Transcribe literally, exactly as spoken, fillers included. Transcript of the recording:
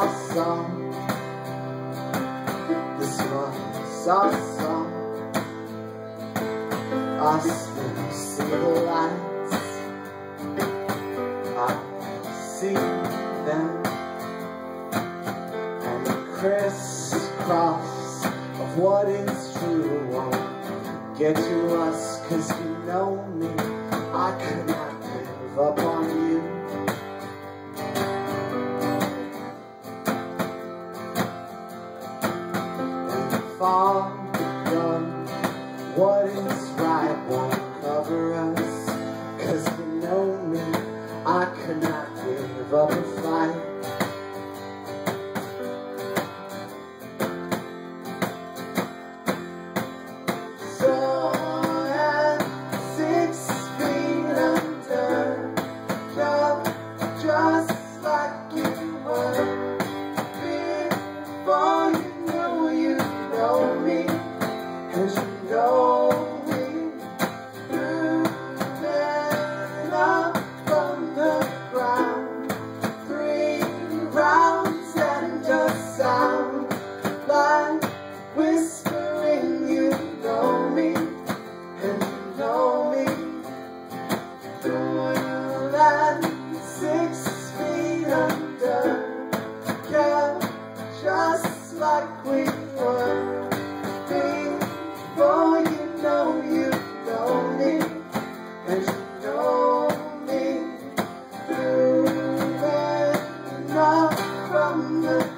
our song. This was our song. I still see the lights, I see them, and the crisscross of what is true won't get to us, 'cause you know me, I could not give up on you. And far from what is right won't cover us, 'cause you know me, I could not give up a fight. So at six feet under, just, just like you were, before you knew you know me, 'cause you know me, through men up from the ground, three rounds and just sound like whispering you know me, and you know me, through that six feet under, yeah, just like we were. Before you know you know me, and you know me, through and up from the